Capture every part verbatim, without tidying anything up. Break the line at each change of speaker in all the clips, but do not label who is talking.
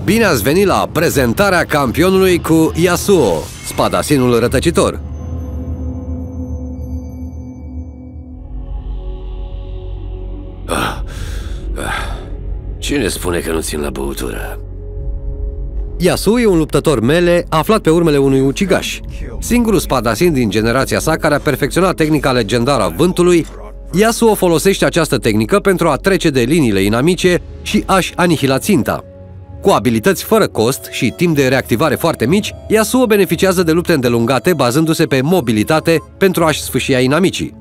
Bine ați venit la prezentarea campionului cu Yasuo, spadasinul rătăcitor. Ah, ah. Cine spune că nu țin la băutură? Yasuo e un luptător melee aflat pe urmele unui ucigaș. Singurul spadasin din generația sa care a perfecționat tehnica legendară a vântului, Yasuo folosește această tehnică pentru a trece de liniile inamice și a-și anihila ținta. Cu abilități fără cost și timp de reactivare foarte mici, Yasuo beneficiază de lupte îndelungate bazându-se pe mobilitate pentru a-și sfâșia inamicii.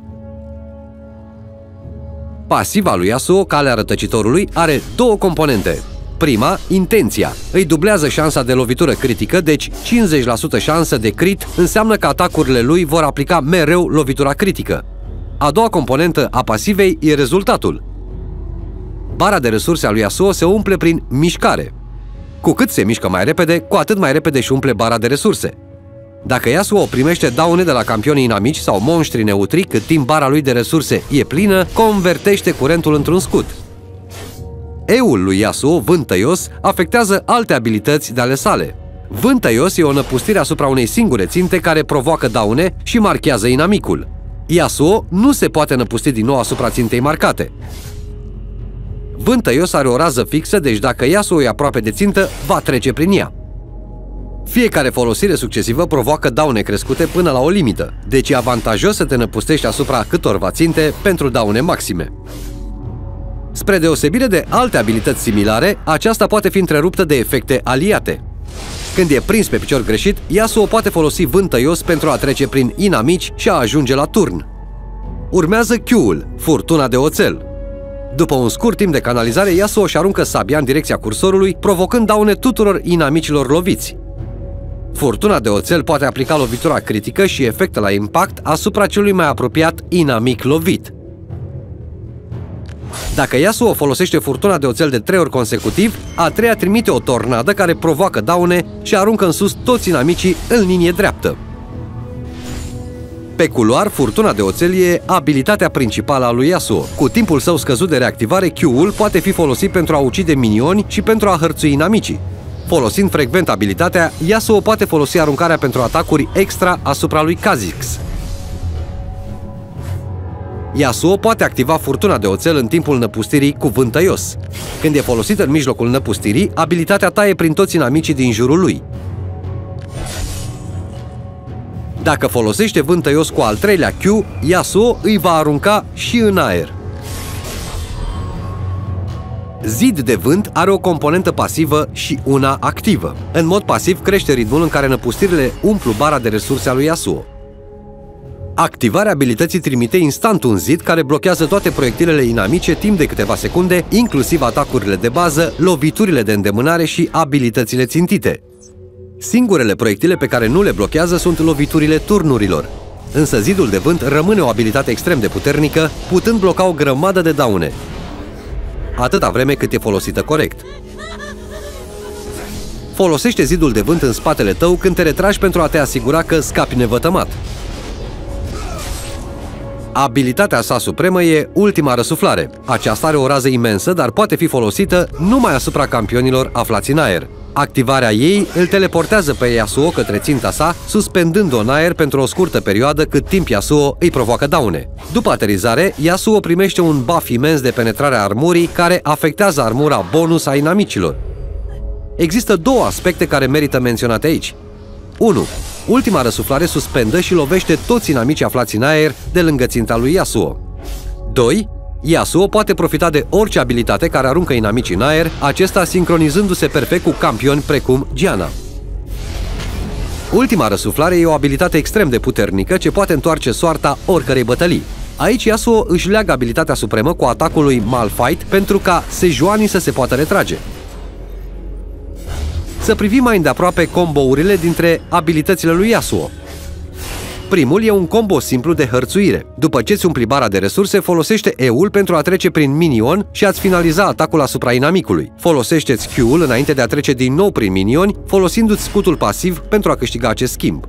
Pasiva lui Yasuo, calea rătăcitorului, are două componente. Prima, intenția. Îi dublează șansa de lovitură critică, deci cincizeci la sută șansă de crit înseamnă că atacurile lui vor aplica mereu lovitura critică. A doua componentă a pasivei e rezultatul. Bara de resurse a lui Yasuo se umple prin mișcare. Cu cât se mișcă mai repede, cu atât mai repede își umple bara de resurse. Dacă Yasuo primește daune de la campionii inamici sau monștri neutri cât timp bara lui de resurse e plină, convertește curentul într-un scut. E-ul lui Yasuo, Vânt Tăios, afectează alte abilități de ale sale. Vânt Tăios e o năpustire asupra unei singure ținte care provoacă daune și marchează inamicul. Yasuo nu se poate năpusti din nou asupra țintei marcate. Vânt Tăios are o rază fixă, deci dacă Yasuo e aproape de țintă, va trece prin ea. Fiecare folosire succesivă provoacă daune crescute până la o limită, deci e avantajos să te năpustești asupra câtorva ținte pentru daune maxime. Spre deosebire de alte abilități similare, aceasta poate fi întreruptă de efecte aliate. Când e prins pe picior greșit, Yasuo poate folosi Vânt Tăios pentru a trece prin inamici și a ajunge la turn. Urmează Q-ul, Furtuna de Oțel. După un scurt timp de canalizare, Yasuo își aruncă sabia în direcția cursorului, provocând daune tuturor inamicilor loviți. Furtuna de Oțel poate aplica lovitura critică și efecte la impact asupra celui mai apropiat inamic lovit. Dacă Yasuo folosește Furtuna de Oțel de trei ori consecutiv, a treia trimite o tornadă care provoacă daune și aruncă în sus toți inamicii în linie dreaptă. Pe culoar, Furtuna de Oțel e abilitatea principală a lui Yasuo. Cu timpul său scăzut de reactivare, Q-ul poate fi folosit pentru a ucide minioni și pentru a hărțui inamicii. Folosind frecvent abilitatea, Yasuo poate folosi aruncarea pentru atacuri extra asupra lui Kha'Zix. Yasuo poate activa Furtuna de Oțel în timpul năpustirii cu Vânt Tăios. Când e folosită în mijlocul năpustirii, abilitatea taie prin toți inamicii din jurul lui. Dacă folosește Vânt Tăios cu al treilea Q, Yasuo îi va arunca și în aer. Zid de vânt are o componentă pasivă și una activă. În mod pasiv crește ritmul în care năpustirile umplu bara de resurse a lui Yasuo. Activarea abilității trimite instant un zid care blochează toate proiectilele inamice timp de câteva secunde, inclusiv atacurile de bază, loviturile de îndemânare și abilitățile țintite. Singurele proiectile pe care nu le blochează sunt loviturile turnurilor. Însă zidul de vânt rămâne o abilitate extrem de puternică, putând bloca o grămadă de daune, atâta vreme cât e folosită corect. Folosește zidul de vânt în spatele tău când te retragi pentru a te asigura că scapi nevătămat. Abilitatea sa supremă e Ultima Răsuflare. Aceasta are o rază imensă, dar poate fi folosită numai asupra campionilor aflați în aer. Activarea ei îl teleportează pe Yasuo către ținta sa, suspendând-o în aer pentru o scurtă perioadă cât timp Yasuo îi provoacă daune. După aterizare, Yasuo primește un buff imens de penetrare a armurii care afectează armura bonus a inamicilor. Există două aspecte care merită menționate aici. unu. Ultima Răsuflare suspendă și lovește toți inamicii aflați în aer de lângă ținta lui Yasuo. doi. Yasuo poate profita de orice abilitate care aruncă inamicii în aer, acesta sincronizându-se perfect cu campioni precum Giana. Ultima Răsuflare e o abilitate extrem de puternică ce poate întoarce soarta oricărei bătălii. Aici Yasuo își leagă abilitatea supremă cu atacul lui Malphite pentru ca Sejuani să se poată retrage. Să privim mai îndeaproape combourile dintre abilitățile lui Yasuo. Primul e un combo simplu de hărțuire. După ce îți umpli bara de resurse, folosește E-ul pentru a trece prin minion și a-ți finaliza atacul asupra inamicului. Folosește-ți Q-ul înainte de a trece din nou prin minioni, folosindu-ți scutul pasiv pentru a câștiga acest schimb.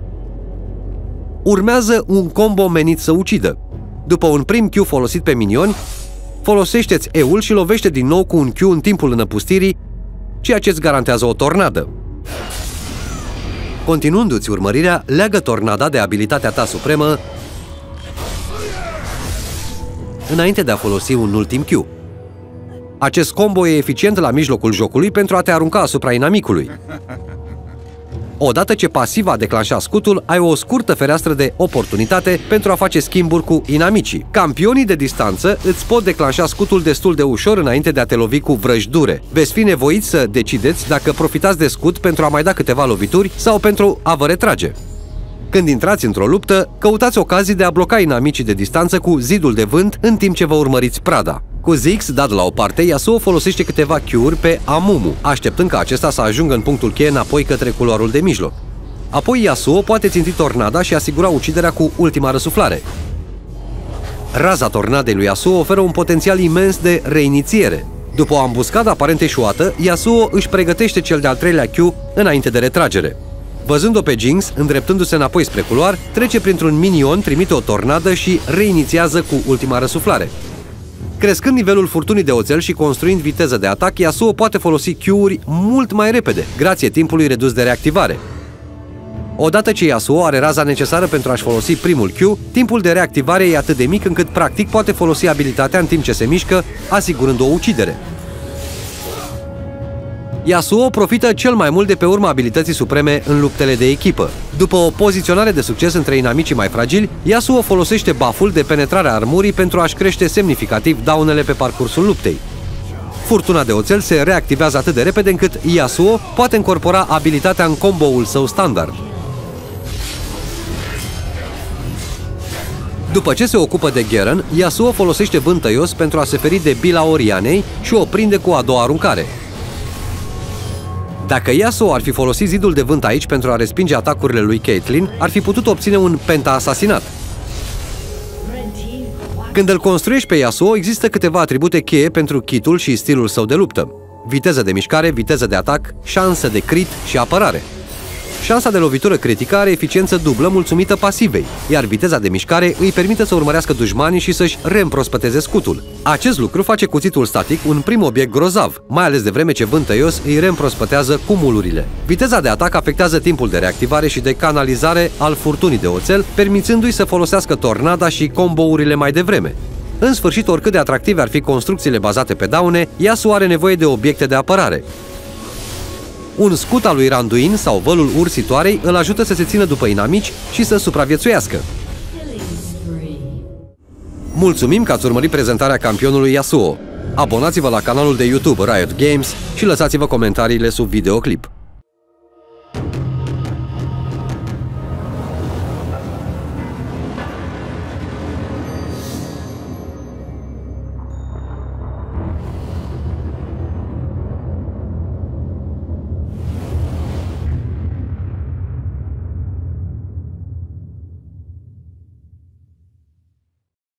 Urmează un combo menit să ucidă. După un prim Q folosit pe minioni, folosește-ți E-ul și lovește din nou cu un Q în timpul înăpustirii, ceea ce îți garantează o tornadă. Continuându-ți urmărirea, leagă tornada de abilitatea ta supremă înainte de a folosi un ultim Q. Acest combo e eficient la mijlocul jocului pentru a te arunca asupra inamicului. Odată ce pasiva a declanșat scutul, ai o scurtă fereastră de oportunitate pentru a face schimburi cu inamicii. Campionii de distanță îți pot declanșa scutul destul de ușor înainte de a te lovi cu vrăji dure. Veți fi nevoiți să decideți dacă profitați de scut pentru a mai da câteva lovituri sau pentru a vă retrage. Când intrați într-o luptă, căutați ocazii de a bloca inamicii de distanță cu zidul de vânt în timp ce vă urmăriți prada. Cu Ziggs dat la o parte, Yasuo folosește câteva Q-uri pe Amumu, așteptând ca acesta să ajungă în punctul cheie înapoi către culoarul de mijloc. Apoi Yasuo poate ținti tornada și asigura uciderea cu ultima răsuflare. Raza tornadei lui Yasuo oferă un potențial imens de reinițiere. După o ambuscadă aparent eșuată, Yasuo își pregătește cel de-al treilea Q înainte de retragere. Văzând-o pe Jinx, îndreptându-se înapoi spre culoar, trece printr-un minion, trimite o tornadă și reinițiază cu ultima răsuflare. Crescând nivelul furtunii de oțel și construind viteză de atac, Yasuo poate folosi Q-uri mult mai repede, grație timpului redus de reactivare. Odată ce Yasuo are raza necesară pentru a-și folosi primul Q, timpul de reactivare e atât de mic încât practic poate folosi abilitatea în timp ce se mișcă, asigurând o ucidere. Yasuo profită cel mai mult de pe urma abilității supreme în luptele de echipă. După o poziționare de succes între inamicii mai fragili, Yasuo folosește buff-ul de penetrare a armurii pentru a-și crește semnificativ daunele pe parcursul luptei. Furtuna de oțel se reactivează atât de repede încât Yasuo poate încorpora abilitatea în combo-ul său standard. După ce se ocupă de Garen, Yasuo folosește vânt tăios pentru a se feri de bila Orianei și o prinde cu a doua aruncare. Dacă Yasuo ar fi folosit zidul de vânt aici pentru a respinge atacurile lui Caitlyn, ar fi putut obține un penta-asasinat. Când îl construiești pe Yasuo, există câteva atribute cheie pentru kitul și stilul său de luptă: viteză de mișcare, viteză de atac, șansă de crit și apărare. Șansa de lovitură critică are eficiență dublă mulțumită pasivei, iar viteza de mișcare îi permite să urmărească dușmanii și să-și reîmprospăteze scutul. Acest lucru face cuțitul static un prim obiect grozav, mai ales de vreme ce vânt tăios îi reîmprospătează cumulurile. Viteza de atac afectează timpul de reactivare și de canalizare al furtunii de oțel, permițându-i să folosească tornada și combourile mai devreme. În sfârșit, oricât de atractive ar fi construcțiile bazate pe daune, Yasuo are nevoie de obiecte de apărare. Un scut al lui Randuin sau vălul ursitoarei îl ajută să se țină după inamici și să supraviețuiască. Mulțumim că ați urmărit prezentarea campionului Yasuo. Abonați-vă la canalul de YouTube Riot Games și lăsați-vă comentariile sub videoclip.